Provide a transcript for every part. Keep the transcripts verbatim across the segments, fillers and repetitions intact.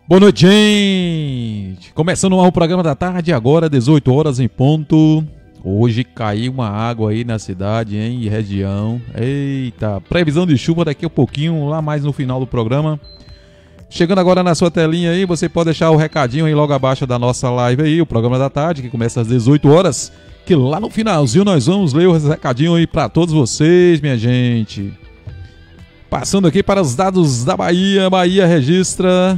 Boa noite, gente! Começando o programa da tarde, agora dezoito horas em ponto. Hoje caiu uma água aí na cidade, hein, e região. Eita, previsão de chuva daqui a pouquinho, lá mais no final do programa. Chegando agora na sua telinha aí, você pode deixar o recadinho aí logo abaixo da nossa live aí, o programa da tarde, que começa às dezoito horas. Que lá no finalzinho nós vamos ler o recadinho aí pra todos vocês, minha gente. Passando aqui para os dados da Bahia. Bahia registra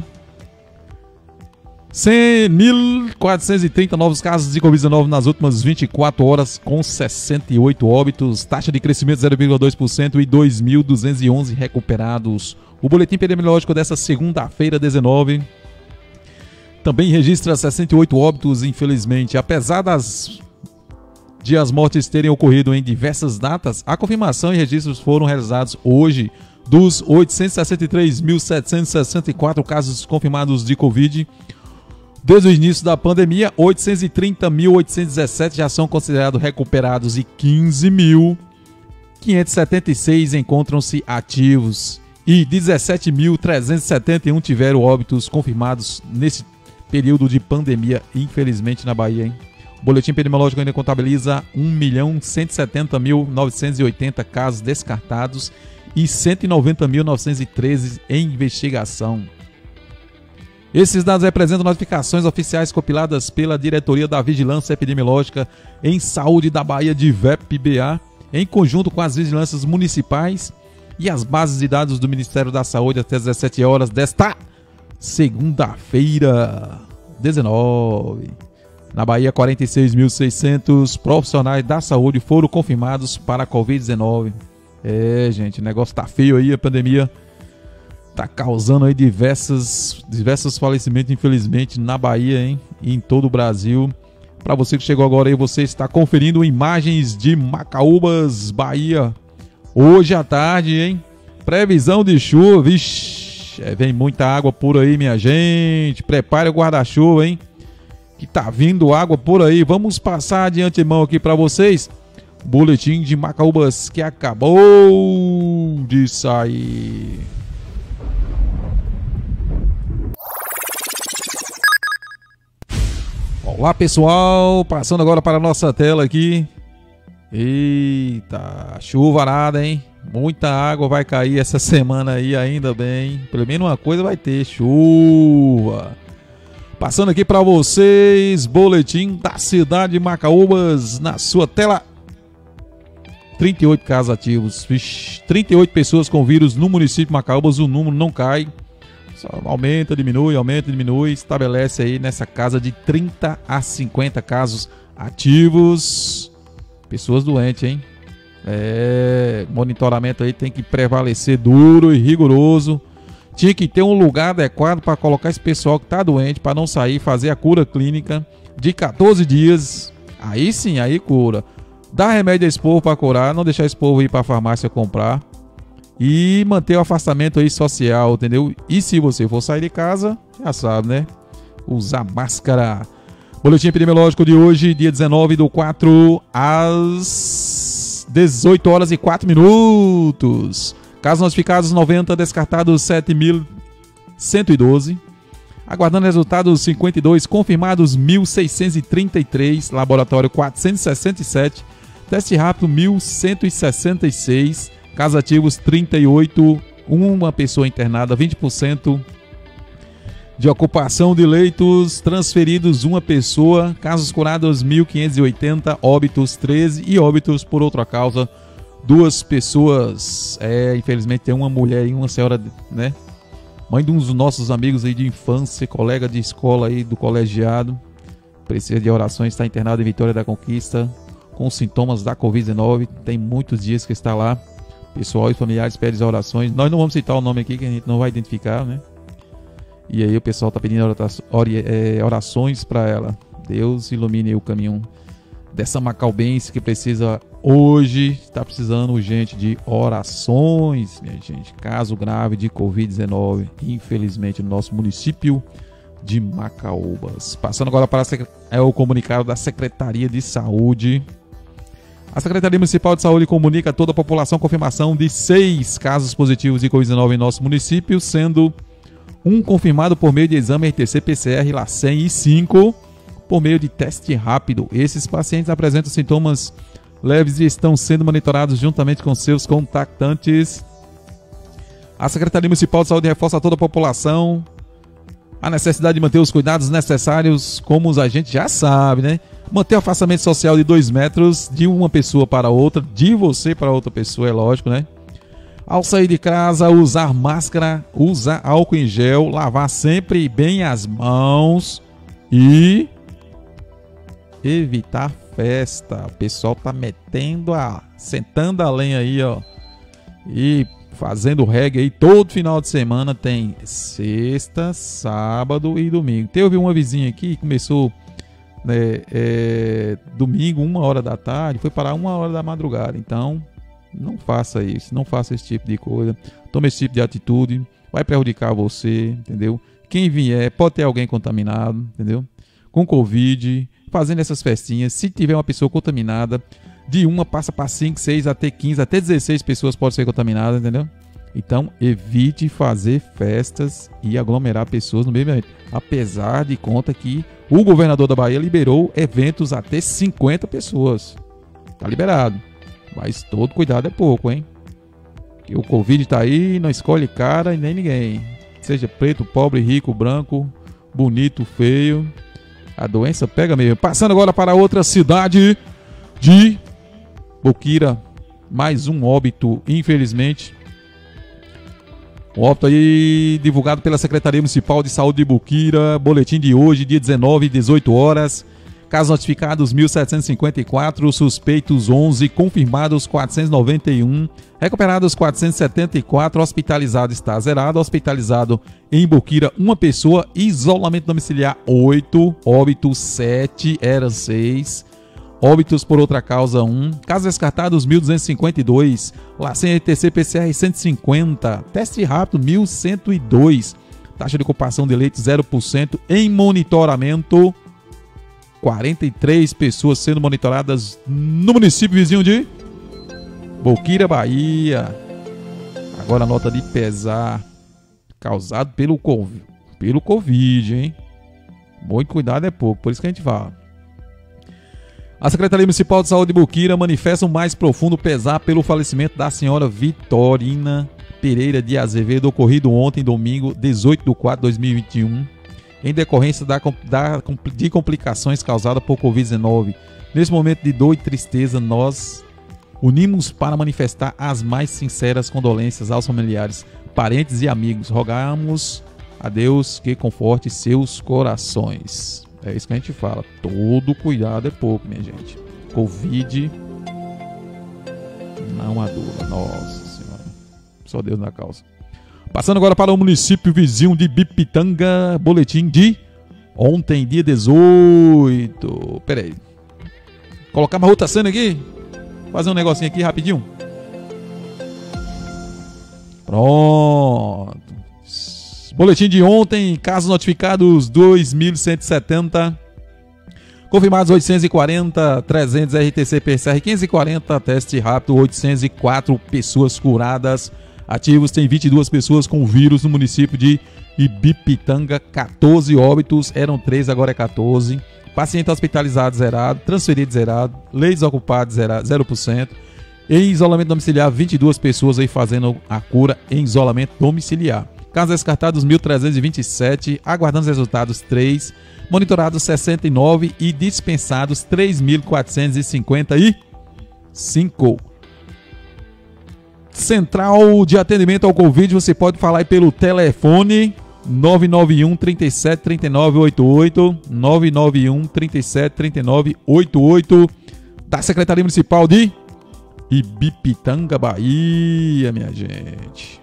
cem mil quatrocentos e trinta novos casos de covid dezenove nas últimas vinte e quatro horas, com sessenta e oito óbitos, taxa de crescimento zero vírgula dois por cento e dois mil duzentos e onze recuperados. O boletim epidemiológico dessa segunda-feira, dezenove, também registra sessenta e oito óbitos, infelizmente. Apesar das de as mortes terem ocorrido em diversas datas, a confirmação e registros foram realizados hoje dos oitocentos e sessenta e três mil setecentos e sessenta e quatro casos confirmados de Covid. Desde o início da pandemia, oitocentos e trinta mil oitocentos e dezessete já são considerados recuperados e quinze mil quinhentos e setenta e seis encontram-se ativos e dezessete mil trezentos e setenta e um tiveram óbitos confirmados nesse período de pandemia, infelizmente, na Bahia, hein? O boletim epidemiológico ainda contabiliza um milhão cento e setenta mil novecentos e oitenta casos descartados e cento e noventa mil novecentos e treze em investigação. Esses dados representam notificações oficiais compiladas pela Diretoria da Vigilância Epidemiológica em Saúde da Bahia, de V E P B A, em conjunto com as vigilâncias municipais e as bases de dados do Ministério da Saúde até as dezessete horas desta segunda-feira, dezenove. Na Bahia, quarenta e seis mil e seiscentos profissionais da saúde foram confirmados para a covid dezenove. É, gente, o negócio tá feio aí, a pandemia tá causando aí diversas, diversos falecimentos, infelizmente, na Bahia, hein? E em todo o Brasil. Para você que chegou agora aí, você está conferindo imagens de Macaúbas, Bahia. Hoje à tarde, hein? Previsão de chuva, vixi, é, vem muita água por aí, minha gente. Prepare o guarda-chuva, hein? Que tá vindo água por aí. Vamos passar de antemão aqui para vocês. Boletim de Macaúbas que acabou de sair. Olá, pessoal, passando agora para a nossa tela aqui. Eita, chuva nada, hein? Muita água vai cair essa semana aí, ainda bem. Pelo menos uma coisa vai ter, chuva. Passando aqui para vocês, boletim da cidade de Macaúbas na sua tela. trinta e oito casos ativos, vixe, trinta e oito pessoas com vírus no município de Macaúbas, o número não cai. Só aumenta, diminui, aumenta, diminui, estabelece aí nessa casa de trinta a cinquenta casos ativos. Pessoas doentes, hein? É, monitoramento aí tem que prevalecer duro e rigoroso. Tinha que ter um lugar adequado para colocar esse pessoal que está doente, para não sair, fazer a cura clínica de quatorze dias. Aí sim, aí cura. Dá remédio a esse povo para curar, não deixar esse povo ir para a farmácia comprar. E manter o afastamento aí social, entendeu? E se você for sair de casa, já sabe, né? Usar máscara. Boletim epidemiológico de hoje, dia dezenove do quatro, às dezoito horas e quatro minutos. Casos notificados noventa, descartados sete mil cento e doze. Aguardando resultados cinquenta e dois, confirmados mil seiscentos e trinta e três, laboratório quatrocentos e sessenta e sete, teste rápido mil cento e sessenta e seis. Casos ativos trinta e oito, uma pessoa internada, vinte por cento de ocupação de leitos, transferidos uma pessoa, casos curados mil quinhentos e oitenta, óbitos treze e óbitos por outra causa, duas pessoas. É, infelizmente tem uma mulher e uma senhora, né? Mãe de um dos nossos amigos aí de infância, colega de escola aí do colegiado, precisa de orações, está internado em Vitória da Conquista, com sintomas da covid dezenove, tem muitos dias que está lá. Pessoal e familiares pedem orações. Nós não vamos citar o nome aqui, que a gente não vai identificar, né? E aí o pessoal está pedindo orações para ela. Deus ilumine o caminho dessa macaubense que precisa hoje, está precisando urgente de orações, minha gente. Caso grave de covid dezenove, infelizmente, no nosso município de Macaúbas. Passando agora para é o comunicado da Secretaria de Saúde. A Secretaria Municipal de Saúde comunica a toda a população a confirmação de seis casos positivos de covid dezenove em nosso município, sendo um confirmado por meio de exame R T C P C R LACEN e cinco por meio de teste rápido. Esses pacientes apresentam sintomas leves e estão sendo monitorados juntamente com seus contactantes. A Secretaria Municipal de Saúde reforça a toda a população a necessidade de manter os cuidados necessários, como a gente já sabe, né? Manter o afastamento social de dois metros de uma pessoa para outra, de você para outra pessoa, é lógico, né? Ao sair de casa, usar máscara, usar álcool em gel, lavar sempre bem as mãos e evitar festa. O pessoal tá metendo a... sentando a lenha aí, ó. E fazendo reggae aí todo final de semana. Tem sexta, sábado e domingo. Teve uma vizinha aqui que começou... né, é, domingo, uma hora da tarde, foi parar uma hora da madrugada. Então, não faça isso, não faça esse tipo de coisa. Tome esse tipo de atitude, vai prejudicar você, entendeu? Quem vier, pode ter alguém contaminado, entendeu? Com Covid, fazendo essas festinhas. Se tiver uma pessoa contaminada, de uma passa para cinco, seis, até quinze, até dezesseis pessoas podem ser contaminadas, entendeu? Então, evite fazer festas e aglomerar pessoas no mesmo evento. Apesar de conta que o governador da Bahia liberou eventos até cinquenta pessoas. Tá liberado. Mas todo cuidado é pouco, hein? Que o Covid tá aí, não escolhe cara e nem ninguém. Seja preto, pobre, rico, branco, bonito, feio. A doença pega mesmo. Passando agora para outra cidade de Boquira. Mais um óbito, infelizmente. Um óbito aí divulgado pela Secretaria Municipal de Saúde de Boquira. Boletim de hoje, dia dezenove, dezoito horas. Casos notificados mil setecentos e cinquenta e quatro, suspeitos onze, confirmados quatrocentos e noventa e um, recuperados quatrocentos e setenta e quatro, hospitalizado está zerado, hospitalizado em Boquira uma pessoa, isolamento domiciliar oito, óbitos sete, eram seis, óbitos por outra causa um, casos descartados mil duzentos e cinquenta e dois, LACEN R T C P C R cento e cinquenta, teste rápido mil cento e dois, taxa de ocupação de leite zero por cento, em monitoramento quarenta e três pessoas sendo monitoradas no município vizinho de Boquira, Bahia. Agora a nota de pesar causado pelo COVID, pelo Covid, hein? Muito cuidado é pouco, por isso que a gente fala. A Secretaria Municipal de Saúde de Boquira manifesta o mais profundo pesar pelo falecimento da senhora Vitorina Pereira de Azevedo, ocorrido ontem, domingo, dezoito de quatro de dois mil e vinte e um. Em decorrência da, da, de complicações causadas por Covid dezenove. Nesse momento de dor e tristeza, nós unimos para manifestar as mais sinceras condolências aos familiares, parentes e amigos. Rogamos a Deus que conforte seus corações. É isso que a gente fala. Todo cuidado é pouco, minha gente. Covid não há dúvida. Nossa Senhora. Só Deus na causa. Passando agora para o município vizinho de Ibipitanga, boletim de ontem, dia dezoito. Pera aí. Colocar uma outra cena aqui. Fazer um negocinho aqui rapidinho. Pronto. Boletim de ontem, casos notificados dois mil cento e setenta. Confirmados oitocentos e quarenta, trezentos R T C P C R quinhentos e quarenta, teste rápido, oitocentos e quatro pessoas curadas. Ativos, tem vinte e duas pessoas com vírus no município de Ibipitanga, quatorze óbitos, eram três, agora é quatorze. Paciente hospitalizado zerado, transferido zerado, leitos ocupados zerado, zero por cento. Em isolamento domiciliar, vinte e duas pessoas aí fazendo a cura em isolamento domiciliar. Casos descartados mil trezentos e vinte e sete, aguardando os resultados três, monitorados sessenta e nove e dispensados três mil quatrocentos e cinquenta e cinco. Central de atendimento ao Covid, você pode falar aí pelo telefone nove nove um, trinta e sete, trinta e nove, oitenta e oito, nove nove um, trinta e sete, trinta e nove, oitenta e oito, da Secretaria Municipal de Ibipitanga, Bahia, minha gente.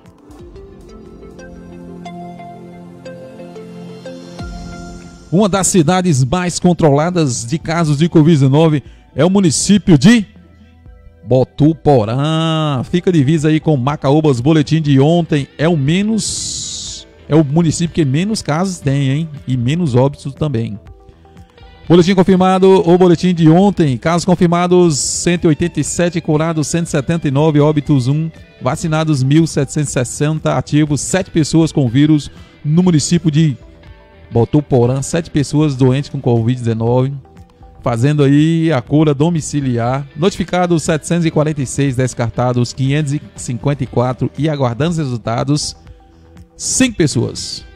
Uma das cidades mais controladas de casos de Covid dezenove é o município de Botuporã. Fica divisa aí com Macaúbas. Boletim de ontem é o menos, é o município que menos casos tem, hein? E menos óbitos também. Boletim confirmado, o boletim de ontem, casos confirmados cento e oitenta e sete, curados cento e setenta e nove, óbitos um, vacinados mil setecentos e sessenta, ativos sete pessoas com vírus No município de Botuporã, sete pessoas doentes com covid dezenove, fazendo aí a cura domiciliar. Notificados setecentos e quarenta e seis, descartados quinhentos e cinquenta e quatro e aguardando os resultados cinco pessoas.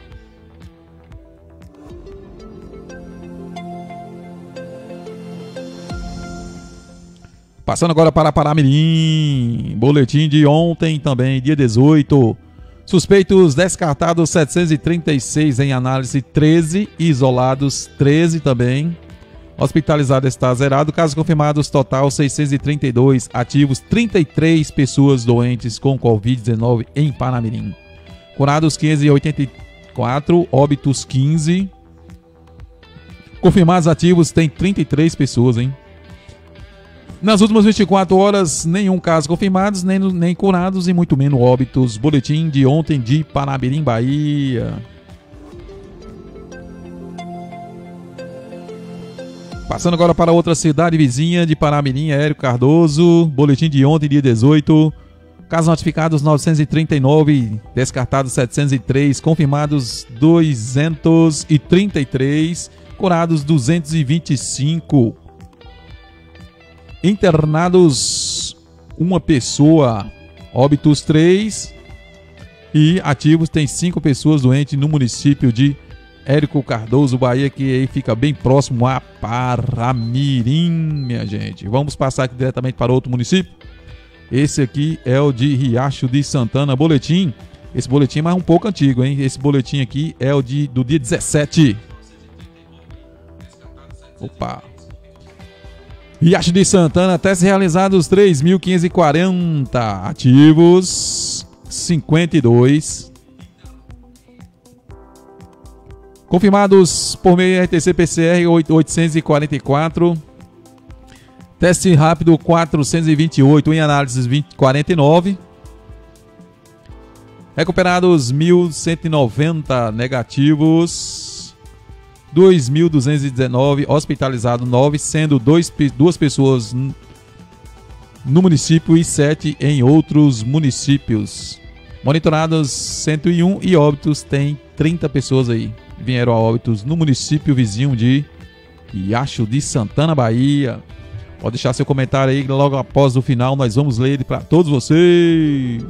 Passando agora para Paramirim, boletim de ontem também, dia dezoito. Suspeitos descartados setecentos e trinta e seis em análise treze, isolados treze também. Hospitalizado está zerado, casos confirmados total seiscentos e trinta e dois, ativos trinta e três pessoas doentes com covid dezenove em Paramirim. Curados quinhentos e oitenta e quatro, óbitos quinze. Confirmados ativos tem trinta e três pessoas, hein? Nas últimas vinte e quatro horas, nenhum caso confirmados, nem, nem curados e muito menos óbitos. Boletim de ontem de Paramirim, Bahia. Passando agora para outra cidade vizinha de Paramirim, Érico Cardoso. Boletim de ontem, dia dezoito. Casos notificados novecentos e trinta e nove, descartados setecentos e três, confirmados duzentos e trinta e três, curados duzentos e vinte e cinco. Internados uma pessoa, óbitos três e ativos tem cinco pessoas doentes no município de Érico Cardoso, Bahia, que aí fica bem próximo a Paramirim, minha gente. Vamos passar aqui diretamente para outro município. Esse aqui é o de Riacho de Santana, boletim. Esse boletim é mais um pouco antigo, hein? Esse boletim aqui é o de, do dia dezessete. Opa! Riacho de Santana, testes realizados três mil quinhentos e quarenta, ativos cinquenta e dois. Confirmados por meio R T C P C R oitocentos e quarenta e quatro. Teste rápido quatrocentos e vinte e oito, em análises quarenta e nove. Recuperados mil cento e noventa, negativos dois mil duzentos e dezenove, hospitalizado nove, sendo dois, duas pessoas no município e sete em outros municípios. Monitorados cento e um e óbitos tem trinta pessoas aí. Vieram a óbitos no município vizinho de Riacho de Santana, Bahia. Pode deixar seu comentário aí, logo após o final nós vamos ler ele para todos vocês.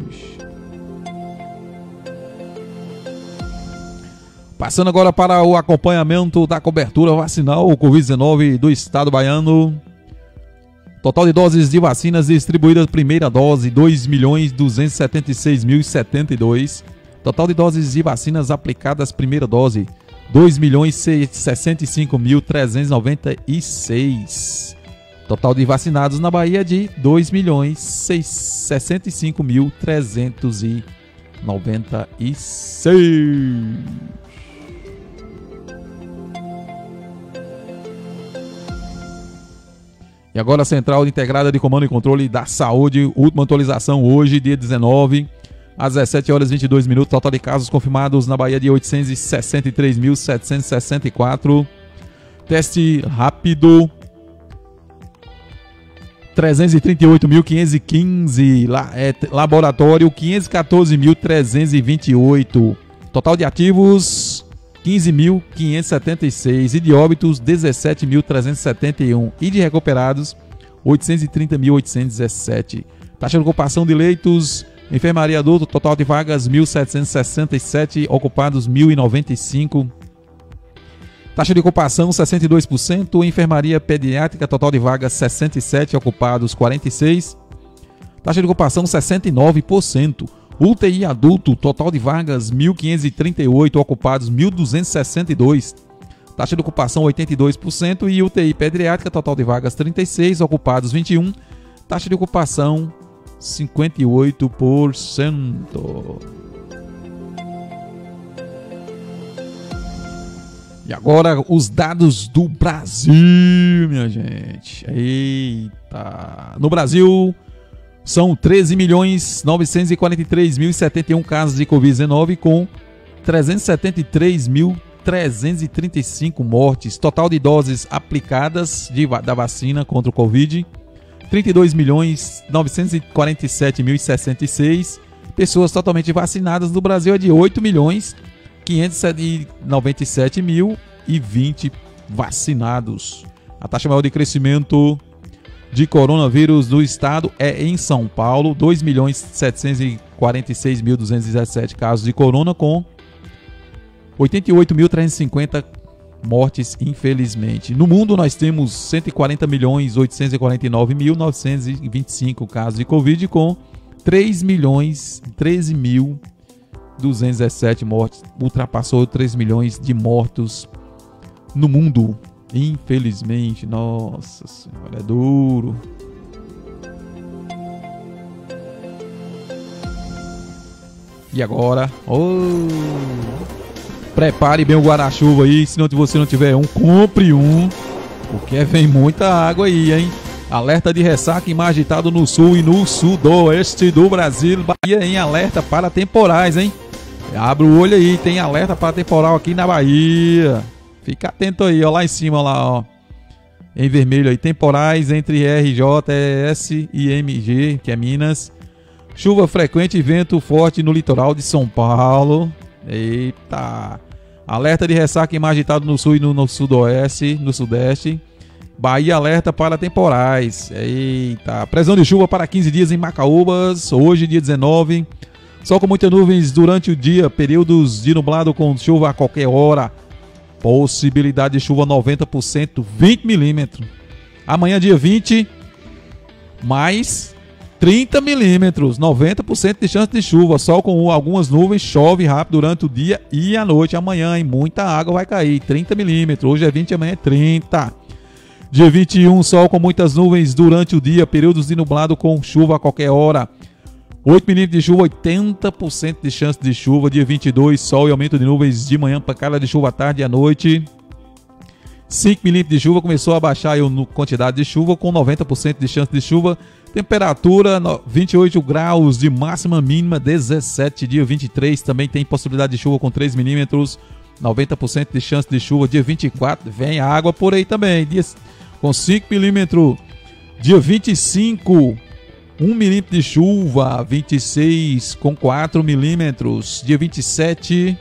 Passando agora para o acompanhamento da cobertura vacinal covid dezenove do estado baiano. Total de doses de vacinas distribuídas, primeira dose, dois milhões duzentos e setenta e seis mil e setenta e dois. Total de doses de vacinas aplicadas, primeira dose, dois milhões sessenta e cinco mil trezentos e noventa e seis. Total de vacinados na Bahia de dois milhões sessenta e cinco mil trezentos e noventa e seis. E agora a Central Integrada de Comando e Controle da Saúde, última atualização hoje, dia dezenove, às dezessete horas e vinte e dois minutos, total de casos confirmados na Bahia de oitocentos e sessenta e três mil setecentos e sessenta e quatro. Teste rápido trezentos e trinta e oito mil quinhentos e quinze, La, é, laboratório quinhentos e quatorze mil trezentos e vinte e oito. Total de ativos quinze mil quinhentos e setenta e seis e de óbitos dezessete mil trezentos e setenta e um e de recuperados oitocentos e trinta mil oitocentos e dezessete. Taxa de ocupação de leitos, enfermaria adulto, total de vagas mil setecentos e sessenta e sete, ocupados mil e noventa e cinco. Taxa de ocupação sessenta e dois por cento, enfermaria pediátrica, total de vagas sessenta e sete, ocupados quarenta e seis. Taxa de ocupação sessenta e nove por cento. U T I adulto, total de vagas mil quinhentos e trinta e oito, ocupados mil duzentos e sessenta e dois. Taxa de ocupação oitenta e dois por cento e U T I pediátrica, total de vagas trinta e seis, ocupados vinte e um. Taxa de ocupação cinquenta e oito por cento. E agora os dados do Brasil, minha gente. Eita! No Brasil são treze milhões novecentos e quarenta e três mil e setenta e um casos de covid dezenove com trezentos e setenta e três mil trezentos e trinta e cinco mortes. Total de doses aplicadas de, da vacina contra o Covid, trinta e dois milhões novecentos e quarenta e sete mil e sessenta e seis. Pessoas totalmente vacinadas no Brasil é de oito milhões quinhentos e noventa e sete mil e vinte vacinados. A taxa maior de crescimento de coronavírus do estado é em São Paulo, dois milhões setecentos e quarenta e seis mil duzentos e dezessete casos de corona, com oitenta e oito mil trezentos e cinquenta mortes, infelizmente. No mundo nós temos cento e quarenta milhões oitocentos e quarenta e nove mil novecentos e vinte e cinco casos de Covid, com três milhões treze mil duzentos e dezessete mortes. Ultrapassou três milhões de mortos no mundo, infelizmente. Nossa senhora, é duro. E agora, oh, prepare bem o guarda-chuva aí. Se não, você não tiver um, compre um, porque vem muita água aí, hein? Alerta de ressaca em mar agitado no sul e no sudoeste do Brasil. Bahia em alerta para temporais, hein? Abre o olho aí, tem alerta para temporal aqui na Bahia. Fica atento aí, ó, lá em cima, lá, ó, em vermelho aí, temporais entre R J S e M G, que é Minas. Chuva frequente e vento forte no litoral de São Paulo. Eita. Alerta de ressaca em mar agitado no sul e no, no sudoeste, no sudeste. Bahia alerta para temporais. Eita. Previsão de chuva para quinze dias em Macaúbas. Hoje, dia dezenove. Sol com muitas nuvens durante o dia. Períodos de nublado com chuva a qualquer hora. Possibilidade de chuva noventa por cento, vinte milímetros. Amanhã, dia vinte, mais trinta milímetros, noventa por cento de chance de chuva. Sol com algumas nuvens, chove rápido durante o dia e a noite. Amanhã, hein? Muita água vai cair, trinta milímetros. Hoje é vinte, amanhã é trinta. Dia vinte e um, sol com muitas nuvens durante o dia, períodos de nublado com chuva a qualquer hora. oito milímetros de chuva, oitenta por cento de chance de chuva. Dia vinte e dois, sol e aumento de nuvens de manhã, pancada de chuva à tarde e à noite. cinco milímetros de chuva, começou a baixar a quantidade de chuva com noventa por cento de chance de chuva. Temperatura vinte e oito graus de máxima, mínima dezessete. Dia vinte e três também tem possibilidade de chuva com três milímetros, noventa por cento de chance de chuva. Dia vinte e quatro vem água por aí também, dia com cinco milímetros. Dia vinte e cinco, um milímetro de chuva. Vinte e seis com quatro milímetros. Dia vinte e sete,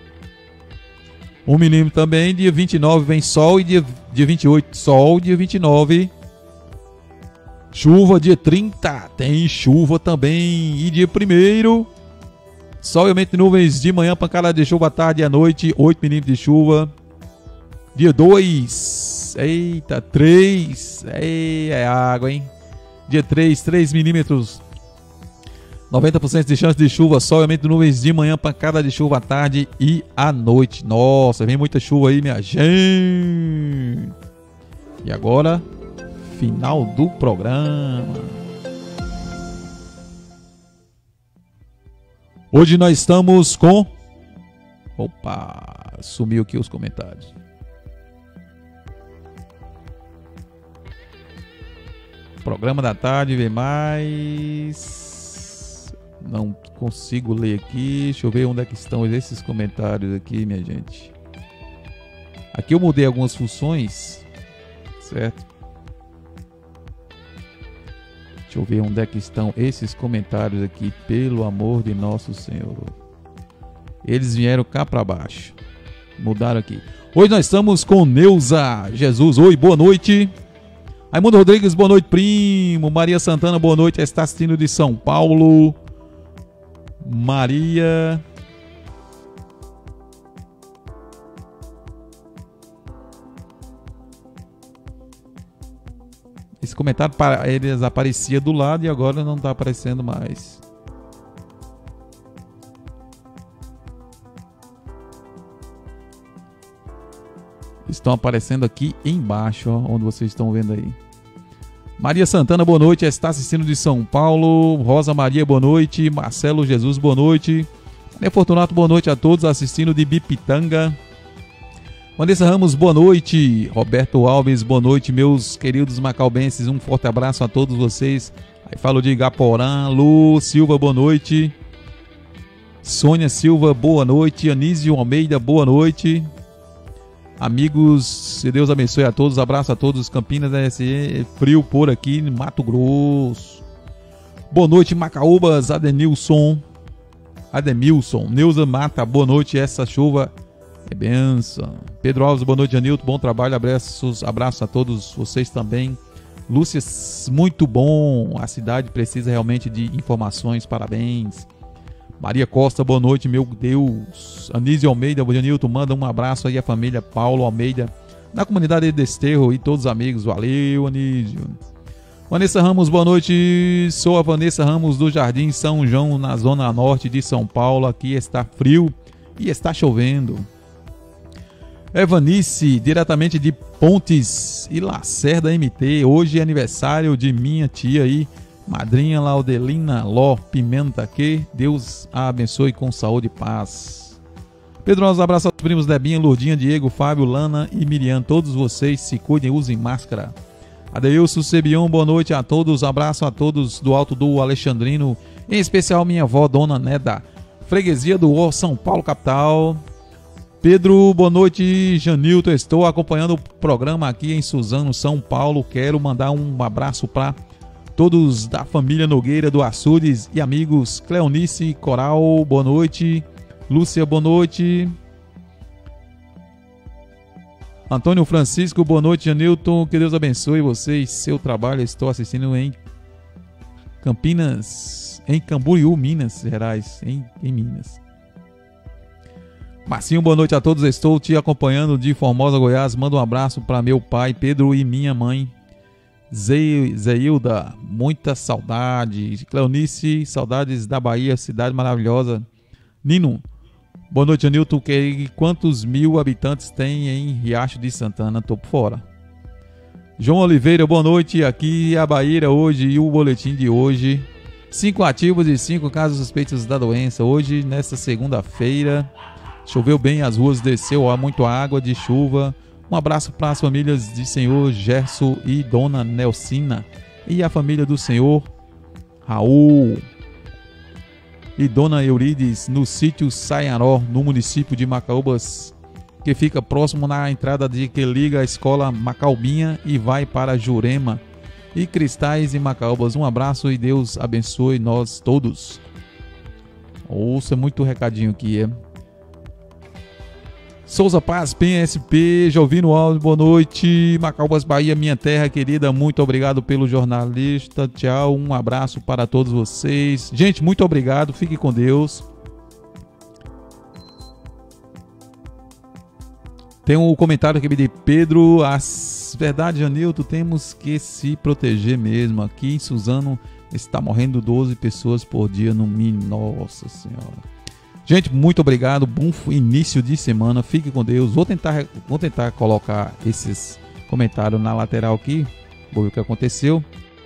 um milímetro também. Dia vinte e nove vem sol e dia, dia vinte e oito sol. Dia vinte e nove chuva. Dia trinta tem chuva também. E dia primeiro, sol e aumento de nuvens de manhã, pancada de chuva à tarde e à noite, oito milímetros de chuva. Dia dois, eita, três, ei, é água, hein? Dia três, três milímetros, noventa por cento de chance de chuva, sol e aumento de nuvens de manhã, pancada de chuva à tarde e à noite. Nossa, vem muita chuva aí, minha gente. E agora, final do programa. Hoje nós estamos com... Opa, sumiu aqui os comentários. Programa da tarde, vem mais. Não consigo ler aqui. Deixa eu ver onde é que estão esses comentários aqui, minha gente. Aqui eu mudei algumas funções, certo? Deixa eu ver onde é que estão esses comentários aqui, pelo amor de nosso Senhor. Eles vieram cá para baixo. Mudaram aqui. Hoje nós estamos com Neuza Jesus. Oi, boa noite. Raimundo Rodrigues, boa noite, primo. Maria Santana, boa noite. Está assistindo de São Paulo. Maria. Esse comentário, eles aparecia do lado e agora não está aparecendo mais. Estão aparecendo aqui embaixo, ó, onde vocês estão vendo aí. Maria Santana, boa noite. Está assistindo de São Paulo. Rosa Maria, boa noite. Marcelo Jesus, boa noite. Maria Fortunato, boa noite a todos assistindo de Bipitanga. Vanessa Ramos, boa noite. Roberto Alves, boa noite, meus queridos macaubenses. Um forte abraço a todos vocês. Aí falo de Igaporã. Lu Silva, boa noite. Sônia Silva, boa noite. Anísio Almeida, boa noite. Amigos, se Deus abençoe a todos. Abraço a todos. Campinas, S E, frio por aqui, Mato Grosso. Boa noite, Macaúbas. Adenilson. Ademilson. Neuza Mata, boa noite. Essa chuva é benção. Pedro Alves, boa noite, Anilton. Bom trabalho, abraços, abraços a todos vocês também. Lúcia, muito bom. A cidade precisa realmente de informações, parabéns. Maria Costa, boa noite, meu Deus. Anísio Almeida, bom dia, Anilton. Manda um abraço aí à família Paulo Almeida, na comunidade de Desterro e todos os amigos. Valeu, Anísio. Vanessa Ramos, boa noite. Sou a Vanessa Ramos do Jardim São João, na zona norte de São Paulo. Aqui está frio e está chovendo. Evanice, diretamente de Pontes e Lacerda M T. Hoje é aniversário de minha tia aí, madrinha Laudelina Ló Pimenta. Que Deus a abençoe com saúde e paz. Pedro, um abraço aos primos Debinha, Lourdinha, Diego, Fábio, Lana e Miriam. Todos vocês se cuidem, usem máscara. Adeilson Sebion, boa noite a todos. Abraço a todos do Alto do Alexandrino, em especial minha avó, Dona Neda, freguesia do O, São Paulo, capital. Pedro, boa noite, Janilton. Estou acompanhando o programa aqui em Suzano, São Paulo. Quero mandar um abraço para todos da família Nogueira do Açudes e amigos. Cleonice Coral, boa noite. Lúcia, boa noite. Antônio Francisco, boa noite, Janilton. Que Deus abençoe você e seu trabalho. Estou assistindo em Campinas, em Camboriú, Minas Gerais, em, em Minas. Marcinho, boa noite a todos. Estou te acompanhando de Formosa, Goiás. Manda um abraço para meu pai, Pedro, e minha mãe, Ze Zeilda. Muita saudade. Cleonice, saudades da Bahia, cidade maravilhosa. Nino, boa noite, Anilton. Quantos mil habitantes tem em Riacho de Santana? Tô por fora. João Oliveira, boa noite. Aqui é a Bahia hoje e o boletim de hoje. Cinco ativos e cinco casos suspeitos da doença. Hoje, nesta segunda-feira, choveu bem, as ruas desceu, há muito água de chuva. Um abraço para as famílias de senhor Gerson e dona Nelsina. E a família do senhor Raul e dona Eurides no sítio Saiaró, no município de Macaúbas, que fica próximo na entrada de que liga a escola Macaubinha e vai para Jurema e Cristais e Macaúbas. Um abraço e Deus abençoe nós todos. Ouça muito recadinho aqui, é. Souza Paz, P S P, Jovino Alves, boa noite. Macaúbas, Bahia, minha terra querida, muito obrigado pelo jornalista. Tchau, um abraço para todos vocês. Gente, muito obrigado, fique com Deus. Tem um comentário aqui de Pedro. As verdade, Anilton, temos que se proteger mesmo. Aqui em Suzano está morrendo doze pessoas por dia no mínimo. Nossa Senhora. Gente, muito obrigado. Bom início de semana. Fique com Deus. Vou tentar, vou tentar colocar esses comentários na lateral aqui. Vou ver o que aconteceu.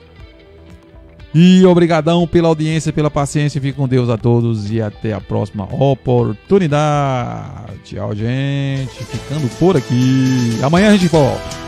E obrigadão pela audiência, pela paciência. Fique com Deus a todos e até a próxima oportunidade. Tchau, gente. Ficando por aqui. Amanhã a gente volta.